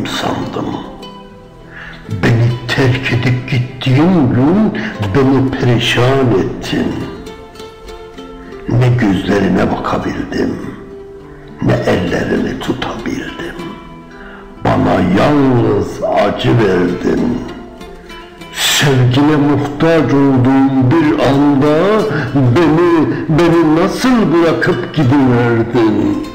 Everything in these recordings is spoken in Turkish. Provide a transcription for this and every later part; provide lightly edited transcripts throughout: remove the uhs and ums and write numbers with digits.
sandım. Beni terk edip gittiğin gün beni perişan ettin. Ne gözlerine bakabildim, ne ellerini tutabildim. Bana yalnız acı verdin. Sevgine muhtaç olduğum bir anda beni nasıl bırakıp gidiverdin?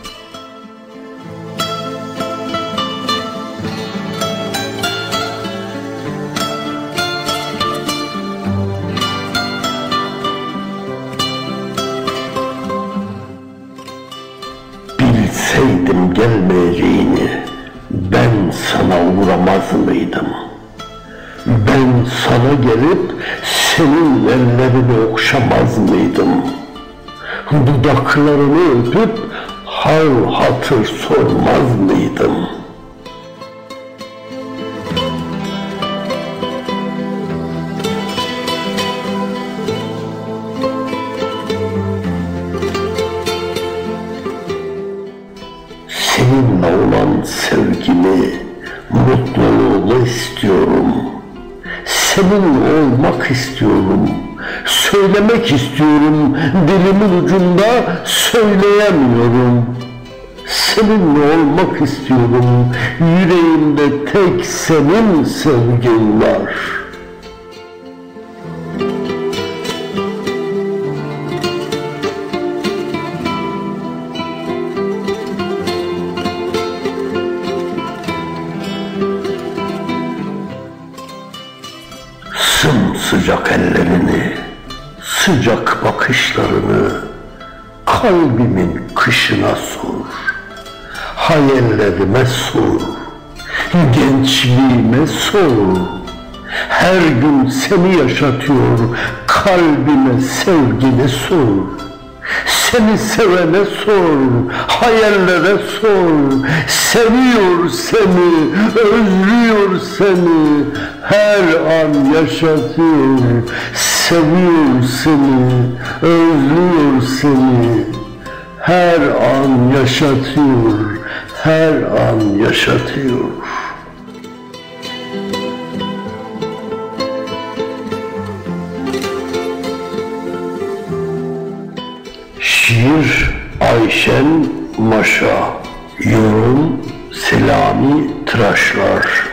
Bilseydim gelmeyeceğini ben sana uğramaz mıydım? Ben sana gelip senin ellerini okşamaz mıydım? Dudaklarını öpüp hal hatır sormaz mıydım? Seninle olan sevgimi, mutluluğumu istiyorum. Seninle olmak istiyorum. Söylemek istiyorum. Dilimin ucunda söyleyemiyorum. Seninle olmak istiyorum. Yüreğimde tek senin sevgin var. Sımsıcak ellerini, sıcak bakışlarını kalbimin kışına sor. Hayallerime sor, gençliğime sor. Her gün seni yaşatıyor, kalbime sevgini sor. Seni sevene sor, hayallere sor. Seviyor seni, özlüyor seni, her an yaşatıyor. Seviyor seni, özlüyor seni, her an yaşatıyor, her an yaşatıyor. Şiir Ayşen Maşa, yorum Selami Tıraşlar.